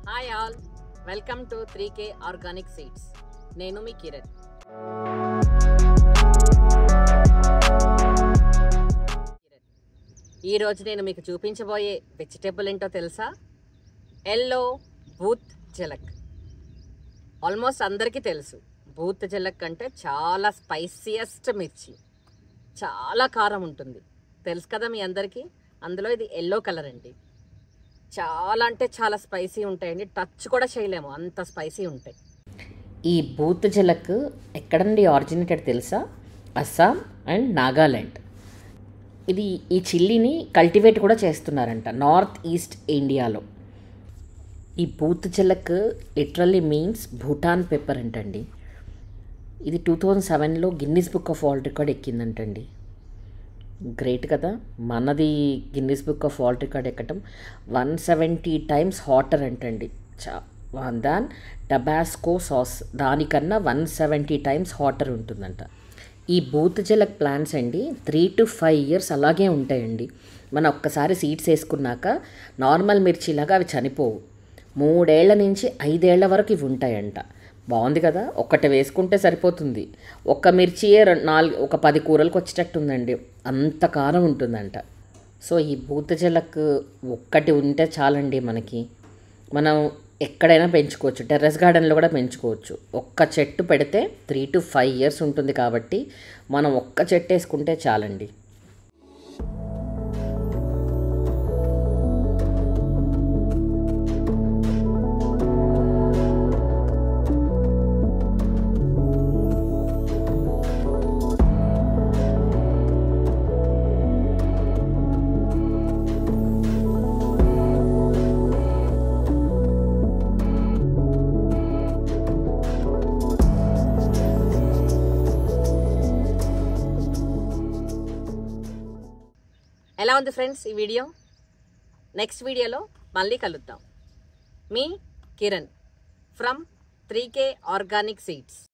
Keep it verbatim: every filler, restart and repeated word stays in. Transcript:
Hi all, welcome to three K organic seeds. నేను మీ కిరణ్. ఈరోజు నేను మీకు చూపించబోయే వెజిటేబుల్ ఏంటో తెలుసా? ఎల్లో భూత్ జలక్. ఆల్మోస్ట్ అందరికీ తెలుసు, భూత్ జలక్ అంటే చాలా స్పైసియస్ట్ మిర్చి, చాలా కారం ఉంటుంది, తెలుసు కదా మీ అందరికీ. అందులో ఇది ఎల్లో కలర్ అండి. చాలా అంటే చాలా స్పైసీ ఉంటాయండి, టచ్ కూడా చేయలేము, అంత స్పైసీ ఉంటాయి. ఈ భూత్ జలక్ ఎక్కడ నుండి ఆరిజినేటెడ్ తెలుసా? అస్సాం అండ్ నాగాల్యాండ్. ఇది ఈ చిల్లీని కల్టివేట్ కూడా చేస్తున్నారంట నార్త్ ఈస్ట్ ఇండియాలో. ఈ Bhut Jolokia literally means Bhutan pepper అంటండి. ఇది టూ థౌజండ్ సెవెన్లో Guinness book of world record ఎక్కిందంటండి. గ్రేట్ కదా. మనది Guinness book of world record ఎక్కటం వన్ సెవెంటీ టైమ్స్ హాటర్ అంటండి. చా దాన్ టబాస్కో సాస్ దానికన్నా వన్ సెవెంటీ టైమ్స్ హాటర్ ఉంటుందంట. ఈ భూత్ జలక్ ప్లాంట్స్ అండి త్రీ టు ఫైవ్ ఇయర్స్ అలాగే ఉంటాయండి. మనం ఒక్కసారి సీడ్స్ వేసుకున్నాక నార్మల్ మిర్చిలాగా అవి చనిపోవు. మూడేళ్ల నుంచి ఐదేళ్ల వరకు ఇవి ఉంటాయంట. బాగుంది కదా. ఒక్కటి వేసుకుంటే సరిపోతుంది. ఒక్క మిర్చియే నాలుగు ఒక పది కూరలకు వచ్చేటట్టు ఉందండి, అంత కారం ఉంటుందంట. సో ఈ భూత్ జలక్ ఒక్కటి ఉంటే చాలండి మనకి. మనం ఎక్కడైనా పెంచుకోవచ్చు, టెర్రస్ గార్డెన్లో కూడా పెంచుకోవచ్చు. ఒక్క చెట్టు పెడితే త్రీ టు ఫైవ్ ఇయర్స్ ఉంటుంది కాబట్టి మనం ఒక్క చెట్టు వేసుకుంటే చాలండి. ఎలా ఉంది ఫ్రెండ్స్ ఈ వీడియో? నెక్స్ట్ వీడియోలో మళ్ళీ కలుద్దాం. మీ Kiran from three K organic seeds.